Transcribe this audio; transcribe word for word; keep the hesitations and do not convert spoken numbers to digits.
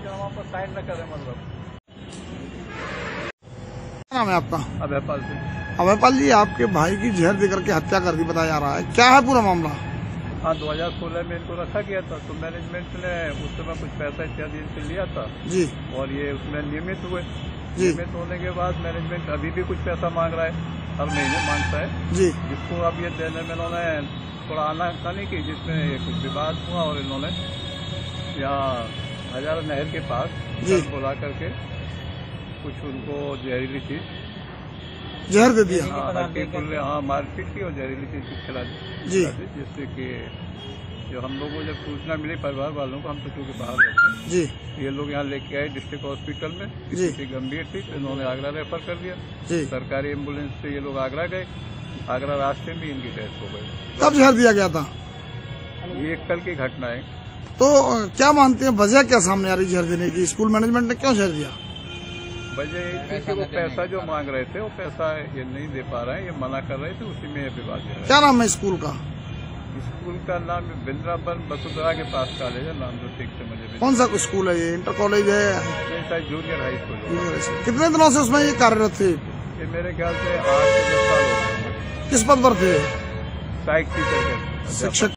लेकिन वहाँ पर साइन न करें मतलब। क्या नाम है आपका? अभयपाल सिंह। अभयपाल जी, आपके भाई की जहर देकर के हत्या कर दी बताया जा रहा है, क्या है पूरा मामला? हाँ, दो हजार सोलह में इनको रखा गया था, तो मैनेजमेंट ने उस समय कुछ पैसा इत्यादि इनसे लिया था जी, और ये उसमें नियमित हुए। जी, नियमित होने के बाद मैनेजमेंट अभी भी कुछ पैसा मांग रहा है, हर महीने मांगता है जी, जिसको अब ये देने में इन्होंने थोड़ा आनाकानी की, जिसमें ये कुछ विवाद हुआ और इन्होंने यहाँ हजारा नहर के पास जी बुला करके कुछ उनको जहरीली चीज जहर दे दिया। हाँ, हल्की फुल्की हाँ मारपीट की और जहरीली चीज खिला दी, जी, जिससे कि जो हम लोगों को जब सूचना मिली परिवार वालों को, हम तो क्योंकि बाहर रहते हैं, जी, ये लोग यहाँ लेके आए डिस्ट्रिक्ट हॉस्पिटल में, जी, स्थिति गंभीर थी तो इन्होंने आगरा रेफर कर दिया। जी। सरकारी एम्बुलेंस से ये लोग आगरा गए, आगरा रास्ते में इनकी डेथ हो गई। कब जहर दिया गया था? ये कल की घटना है। तो क्या मानते हैं वजह क्या सामने आ रही जहर देने की? स्कूल मैनेजमेंट ने क्यों जहर दिया? वजह ये थी कि वो पैसा जो मांग रहे थे वो पैसा ये नहीं दे पा रहे हैं, ये मना कर रहे थे, उसी में ये विवाद है। क्या नाम है स्कूल का? स्कूल का नाम वृंदावन वसुंधरा के पास कॉलेज है, नाम तो ठीक से मुझे भी कौन सा स्कूल है ये? इंटर कॉलेज है? नहीं, शायद जूनियर हाई स्कूल है। कितने दिनों से उसमें ये कार्यरत थे? ये मेरे ख्याल से आठ से दस साल हो गए। किस पद पर थे? साइक टीचर के शिक्षक।